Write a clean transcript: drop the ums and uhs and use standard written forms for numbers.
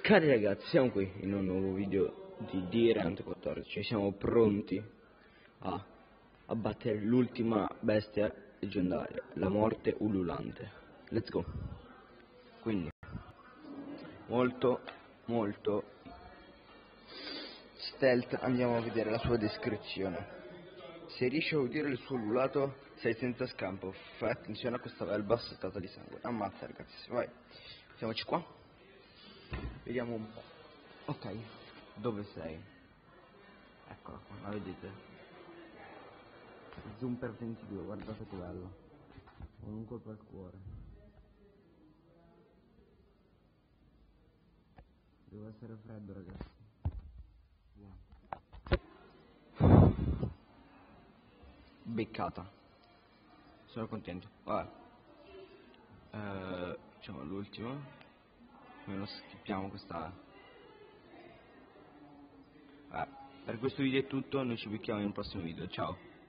Cari ragazzi, siamo qui in un nuovo video di Dirant 14. Siamo pronti a abbattere l'ultima bestia leggendaria, la morte ululante. Let's go. Quindi, molto stealth, andiamo a vedere la sua descrizione. Se riesci a udire il suo ululato, sei senza scampo. Fai attenzione a questa belva assestata di sangue. Ammazza ragazzi, vai. Siamoci qua. Vediamo un po'. Ok, dove sei? Eccola qua, la vedete? Zoom per 22, guardate che bello. Con un colpo al cuore. Deve essere freddo ragazzi. Beccata. Sono contento. Vabbè. Facciamo l'ultimo. Almeno skippiamo questa. Per questo video è tutto, noi ci becchiamo in un prossimo video, ciao.